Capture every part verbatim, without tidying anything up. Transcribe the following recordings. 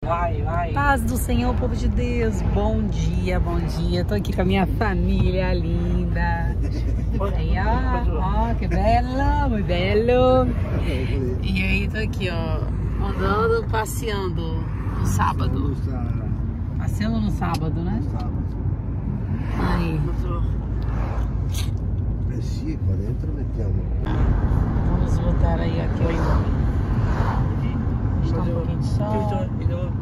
Vai, vai. Paz do Senhor, povo de Deus. Bom dia, bom dia. Tô aqui com a minha família linda. Aí, ó, ó, que belo, muito belo. E aí, tô aqui, ó, andando, passeando no sábado. Passeando no sábado, né? Aí. Eh sì, qua dentro mettiamo. Vamos voltar aí aqui, ó. Está um pouquinho de sol.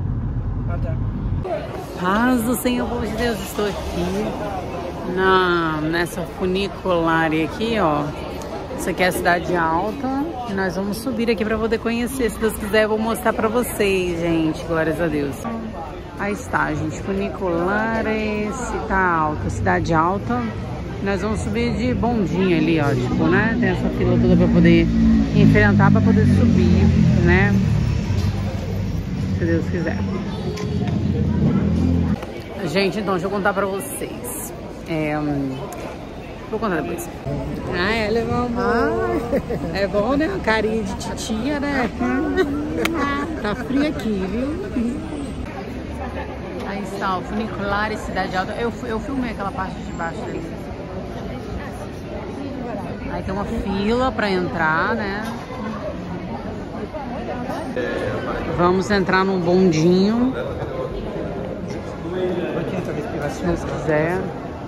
Paz do Senhor, povo de Deus. Estou aqui na, nessa funicular aqui, ó. Isso aqui é a Cidade Alta. E nós vamos subir aqui para poder conhecer. Se Deus quiser, eu vou mostrar para vocês, gente. Glórias a Deus. Aí está, gente. Funiculares, Cidade Alta. Cidade Alta. Nós vamos subir de bondinho ali, ó. Tipo, né? Tem essa fila toda para poder enfrentar, para poder subir, né? Se Deus quiser. Gente, então, deixa eu contar pra vocês. É, vou contar depois. Ah, ela é meu amor. Ah, é bom, né? Carinha de titia, né? Tá frio aqui, viu? Aí está, o funicular e Cidade Alta. Eu, eu filmei aquela parte de baixo dele. Aí tem uma fila pra entrar, né? Vamos entrar num bondinho. Se Deus quiser.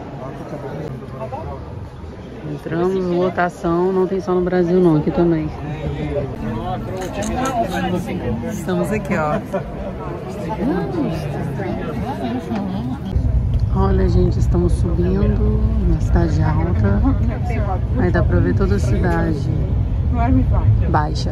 Entramos, lotação. Não tem só no Brasil não, aqui também. Estamos aqui, ó. Olha, gente, estamos subindo na Cidade Alta. Aí dá pra ver toda a cidade baixa.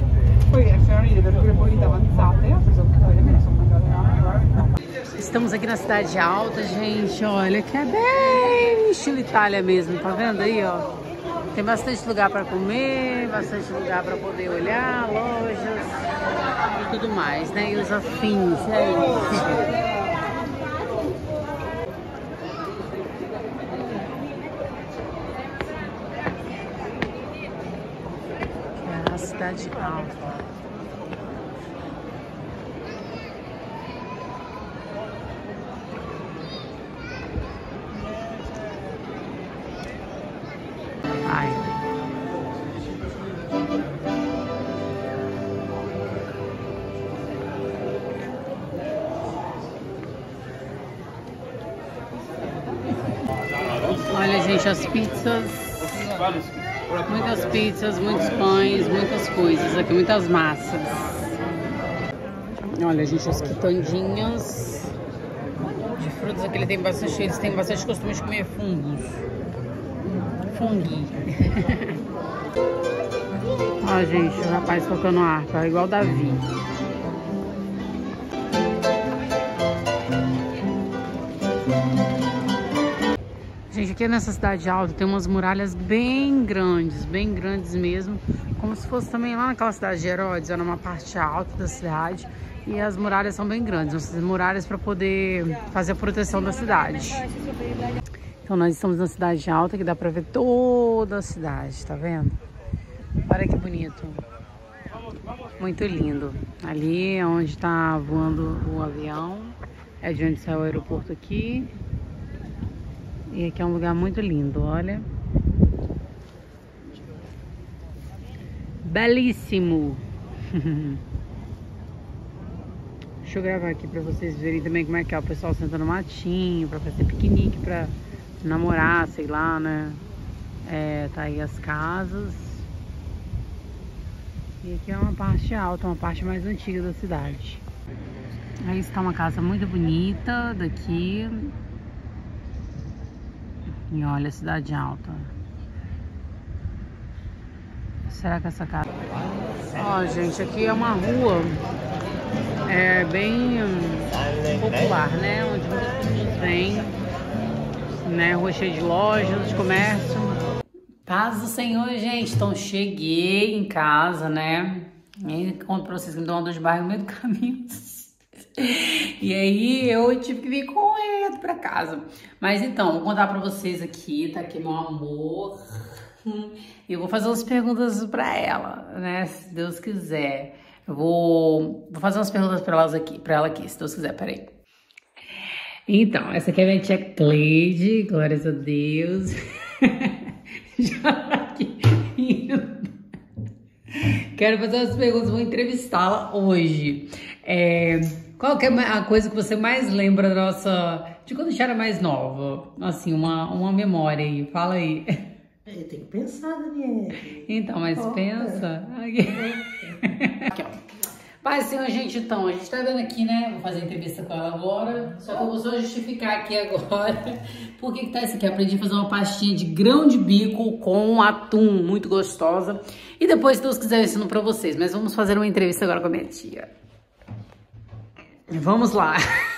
Estamos aqui na Cidade Alta, gente. Olha que é bem estilo Itália mesmo, tá vendo aí, ó? Tem bastante lugar para comer, bastante lugar para poder olhar, lojas e tudo mais, né? E os afins, é isso. Cidade Alta. Ai. Olha, gente, as pizzas. Muitas pizzas, muitos pães, muitas coisas aqui, muitas massas. Olha, gente, as quitandinhas de frutas aqui, ele tem bastante, eles têm bastante costume de comer fungos. Funghi. Ó, gente, o rapaz tocando harpa, igual o Davi. Gente, aqui nessa Cidade Alta tem umas muralhas bem grandes, bem grandes mesmo. Como se fosse também lá naquela cidade de Herodes, era uma parte alta da cidade. E as muralhas são bem grandes, essas muralhas para poder fazer a proteção da cidade. Então nós estamos na Cidade Alta, que dá para ver toda a cidade, tá vendo? Olha que bonito. Muito lindo. Ali é onde está voando o avião, é de onde sai o aeroporto aqui. E aqui é um lugar muito lindo, olha. Belíssimo. Deixa eu gravar aqui pra vocês verem também como é que é o pessoal sentando no matinho, pra fazer piquenique, pra namorar, sei lá, né? É, tá aí as casas. E aqui é uma parte alta, uma parte mais antiga da cidade. Aí está uma casa muito bonita daqui. E olha a Cidade Alta. Será que essa casa... Ó, gente, aqui é uma rua é, bem hum, popular, né? Onde muitas pessoas vêm, né? Rua cheia de lojas, de comércio. Paz do Senhor, gente. Então, cheguei em casa, né? E conto pra vocês que me deu uma dor de barriga no meio do caminho. E aí eu tive que vir correndo pra casa. Mas então, vou contar pra vocês aqui, tá aqui meu amor. E eu vou fazer umas perguntas pra ela, né? Se Deus quiser. Eu vou, vou fazer umas perguntas para elas aqui, para ela aqui, se Deus quiser, peraí. Então, essa aqui é a minha tia Cleide, glórias a Deus. Já aqui rindo. Quero fazer umas perguntas, vou entrevistá-la hoje. É, qual que é a coisa que você mais lembra da nossa... de quando a gente era mais nova? Assim, uma, uma memória aí, fala aí. Eu tenho que pensar, Daniela. Então, mas Opa. pensa. Aqui. Aqui, ó. Pai, Senhor, gente, então, a gente tá vendo aqui, né? Vou fazer entrevista com ela agora. Só que eu vou só justificar aqui agora. Por que que tá isso aqui? Aprendi a fazer uma pastinha de grão de bico com atum, muito gostosa. E depois, se Deus quiser, eu ensino pra vocês. Mas vamos fazer uma entrevista agora com a minha tia. Vamos lá.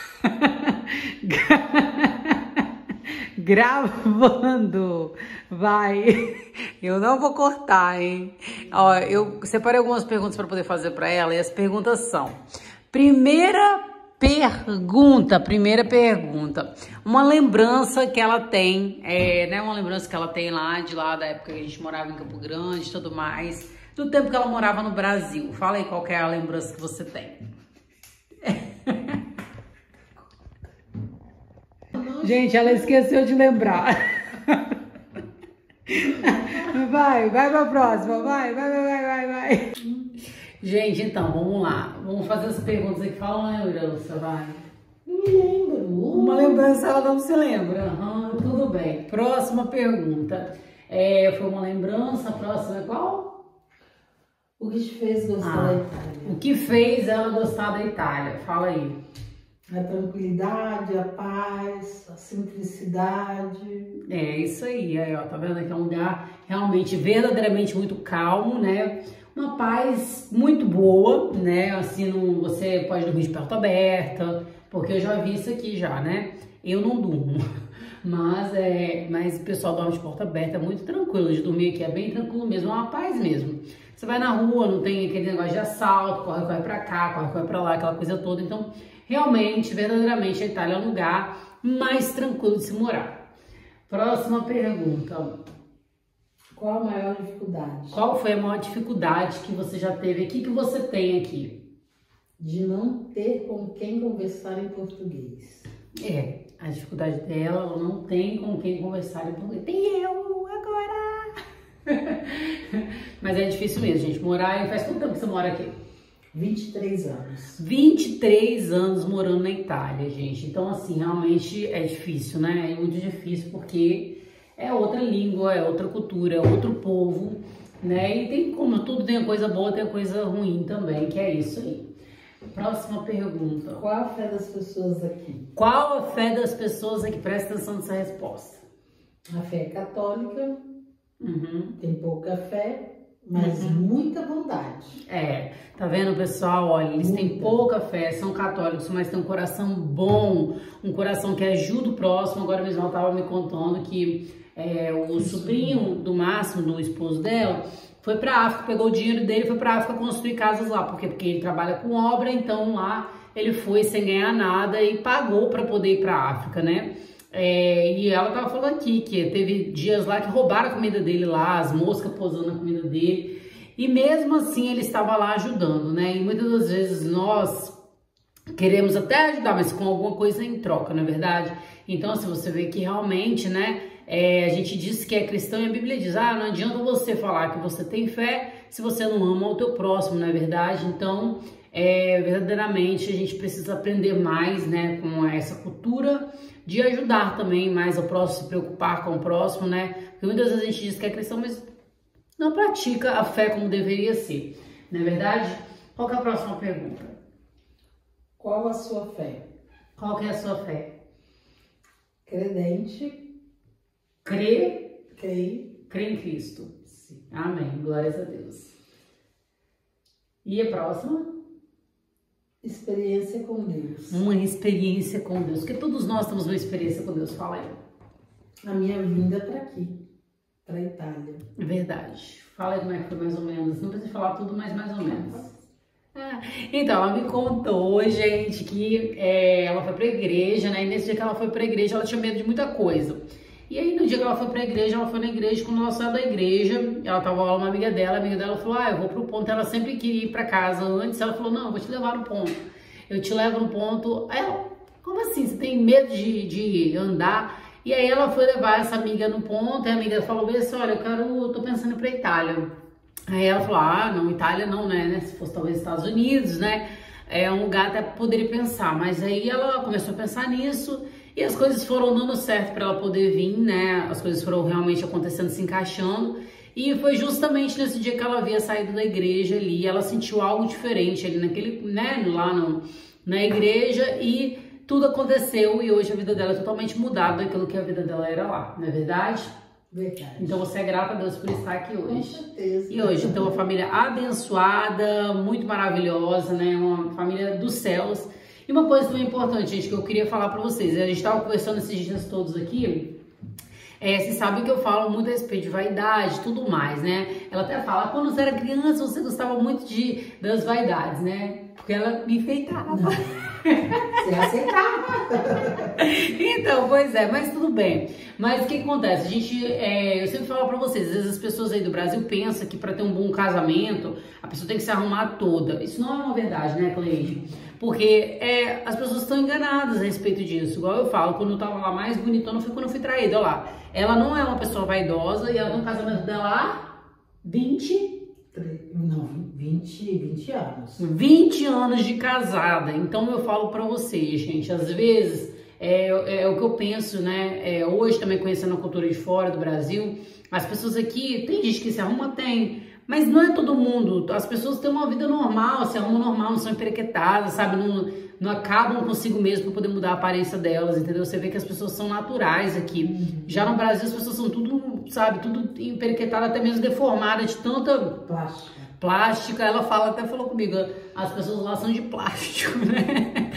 Gravando, vai. Eu não vou cortar, hein? Ó, eu separei algumas perguntas para poder fazer para ela e as perguntas são: primeira pergunta, primeira pergunta, uma lembrança que ela tem, é, né? Uma lembrança que ela tem lá de lá da época que a gente morava em Campo Grande, e tudo mais, do tempo que ela morava no Brasil. Fala aí qual que é a lembrança que você tem. Gente, ela esqueceu de lembrar. Vai, vai pra próxima. Vai, vai, vai, vai, vai. Gente, então, vamos lá. Vamos fazer as perguntas aqui. Fala uma lembrança, vai. Não me lembro. Uma lembrança, ela não se lembra. Uhum, tudo bem. Próxima pergunta. É, foi uma lembrança, a próxima é qual? O que te fez gostar ah, da Itália? O que fez ela gostar da Itália? Fala aí. A tranquilidade, a paz, a simplicidade. É isso aí, aí ó, tá vendo que é um lugar realmente, verdadeiramente muito calmo, né? Uma paz muito boa, né? Assim, não, você pode dormir de porta aberta, porque eu já vi isso aqui já, né? Eu não durmo, mas, é, mas o pessoal dorme de porta aberta, é muito tranquilo de dormir aqui, é bem tranquilo mesmo, é uma paz mesmo. Você vai na rua, não tem aquele negócio de assalto, corre, corre pra cá, corre, corre pra lá, aquela coisa toda, então... Realmente, verdadeiramente, a Itália é um lugar mais tranquilo de se morar. Próxima pergunta. Qual a maior dificuldade? Qual foi a maior dificuldade que você já teve aqui, que você tem aqui? De não ter com quem conversar em português. É, a dificuldade dela, ela não tem com quem conversar em português. Tem eu agora! Mas é difícil mesmo, gente. Morar, faz quanto tempo que você mora aqui? vinte e três anos. vinte e três anos morando na Itália, gente. Então, assim, realmente é difícil, né? É muito difícil porque é outra língua, é outra cultura, é outro povo, né? E tem como tudo tem coisa boa, tem coisa ruim também, que é isso aí. Próxima pergunta. Qual a fé das pessoas aqui? Qual a fé das pessoas aqui? Presta atenção nessa resposta. A fé é católica, uhum. Tem pouca fé, mas uhum. muita bondade. É, tá vendo, pessoal? Olha, eles muita. têm pouca fé, são católicos, mas têm um coração bom, um coração que ajuda o próximo. Agora mesmo ela tava me contando que é, o Isso. sobrinho do Máximo, do esposo dela, foi pra África, pegou o dinheiro dele e foi pra África construir casas lá, porque, porque ele trabalha com obra, então lá ele foi sem ganhar nada e pagou pra poder ir pra África, né? É, e ela tava falando aqui que teve dias lá que roubaram a comida dele lá, as moscas posando na comida dele, e mesmo assim ele estava lá ajudando, né? E muitas das vezes nós queremos até ajudar, mas com alguma coisa em troca, não é verdade? Então, se você vê que realmente, né, é, a gente diz que é cristão e a Bíblia diz, ah, não adianta você falar que você tem fé se você não ama o teu próximo, não é verdade? Então, é, verdadeiramente a gente precisa aprender mais, né, com essa cultura de ajudar também mais o próximo, se preocupar com o próximo, né? Porque muitas vezes a gente diz que é cristão, mas não pratica a fé como deveria ser, não é verdade? Qual que é a próxima pergunta? Qual a sua fé? Qual que é a sua fé? Credente. Crê? Creio. Crê em Cristo. Sim. Amém. Glórias a Deus. E a próxima? Experiência com Deus. Uma experiência com Deus. Porque todos nós temos uma experiência com Deus. Fala aí. A minha vinda para aqui. Para a Itália. Verdade. Fala aí como é que foi mais ou menos. Não precisa falar tudo, mas mais ou menos. Ah, então, ela me contou, gente, que é, ela foi pra igreja, né? E nesse dia que ela foi pra igreja, ela tinha medo de muita coisa. E aí, no dia que ela foi pra igreja, ela foi na igreja, quando ela saiu da igreja, ela tava lá, uma amiga dela, a amiga dela falou, ah, eu vou pro ponto, ela sempre queria ir pra casa antes, ela falou, não, eu vou te levar no ponto, eu te levo no ponto. Aí ela, como assim, você tem medo de, de andar? E aí ela foi levar essa amiga no ponto, e a amiga falou bem assim, olha, eu quero, eu tô pensando em ir pra Itália. Aí ela falou, ah, não, Itália não, né, se fosse talvez Estados Unidos, né, é um lugar até poderia pensar, mas aí ela começou a pensar nisso, e as coisas foram dando certo para ela poder vir, né, as coisas foram realmente acontecendo, se encaixando, e foi justamente nesse dia que ela havia saído da igreja ali, ela sentiu algo diferente ali naquele, né, lá no, na igreja, e tudo aconteceu, e hoje a vida dela é totalmente mudada daquilo que a vida dela era lá, não é verdade? Verdade. Então você é grata a Deus por estar aqui hoje. Com certeza. E hoje, então, uma família abençoada, muito maravilhosa, né? Uma família dos céus. E uma coisa também importante, gente, que eu queria falar pra vocês. A gente estava conversando esses dias todos aqui. É, vocês sabem que eu falo muito a respeito de vaidade e tudo mais, né? Ela até fala, quando você era criança, você gostava muito de, das vaidades, né? Porque ela me enfeitava. Você aceitava. Então, pois é, mas tudo bem. Mas o que acontece? A gente, é, eu sempre falo pra vocês, às vezes as pessoas aí do Brasil pensam que pra ter um bom casamento, a pessoa tem que se arrumar toda. Isso não é uma verdade, né, Cleide? Porque é, as pessoas estão enganadas a respeito disso. Igual eu falo, quando eu tava lá mais bonitona foi quando eu fui traída. Olha lá, ela não é uma pessoa vaidosa e ela tem um casamento dela há vinte... Não, vinte, vinte anos. vinte anos de casada. Então eu falo pra vocês, gente, às vezes é, é, é o que eu penso, né? É, hoje também conhecendo a cultura de fora do Brasil, as pessoas aqui, tem gente que se arruma, tem, mas não é todo mundo. As pessoas têm uma vida normal, se arrumam normal, não são emperequetadas, sabe? Não, não acabam consigo mesmo pra poder mudar a aparência delas, entendeu? Você vê que as pessoas são naturais aqui. Uhum. Já no Brasil as pessoas são tudo, sabe, tudo emperequetadas, até mesmo deformadas de tanta plástica. Plástica, ela fala, até falou comigo, as pessoas lá são de plástico, né?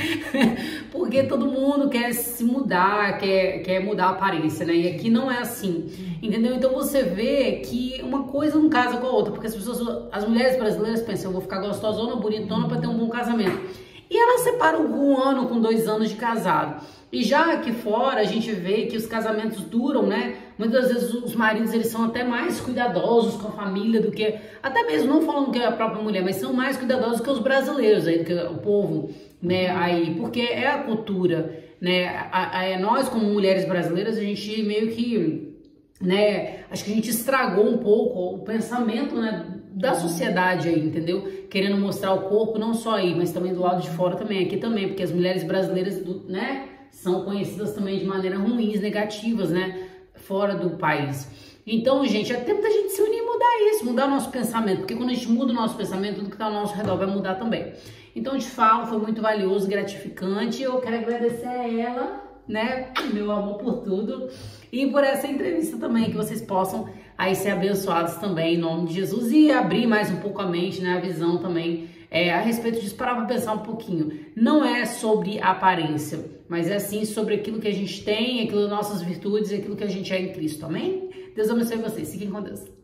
Porque todo mundo quer se mudar, quer, quer mudar a aparência, né? E aqui não é assim, entendeu? Então você vê que uma coisa não casa com a outra, porque as pessoas, as mulheres brasileiras pensam, eu vou ficar gostosona, bonitona pra ter um bom casamento. E elas separam com um ano, com dois anos de casado. E já aqui fora a gente vê que os casamentos duram, né? Muitas vezes os maridos eles são até mais cuidadosos com a família do que, até mesmo não falando que é a própria mulher, mas são mais cuidadosos que os brasileiros aí, do que o povo, né? Aí, porque é a cultura, né? A, a, nós como mulheres brasileiras a gente meio que, né? Acho que a gente estragou um pouco o pensamento, né? Da sociedade aí, entendeu? Querendo mostrar o corpo não só aí, mas também do lado de fora também, aqui também, porque as mulheres brasileiras, do, né? São conhecidas também de maneira ruins, negativas, né? Fora do país. Então, gente, é tempo da gente se unir e mudar isso, mudar o nosso pensamento, porque quando a gente muda o nosso pensamento, tudo que está ao nosso redor vai mudar também. Então, te falo, foi muito valioso, gratificante. Eu quero agradecer a ela, né? Meu amor por tudo. E por essa entrevista também, que vocês possam aí ser abençoados também, em nome de Jesus, e abrir mais um pouco a mente, né? A visão também. É, a respeito disso, parar para pensar um pouquinho. Não é sobre a aparência, mas é sim sobre aquilo que a gente tem, aquilo das nossas virtudes e aquilo que a gente é em Cristo, amém? Deus abençoe vocês, fiquem com Deus.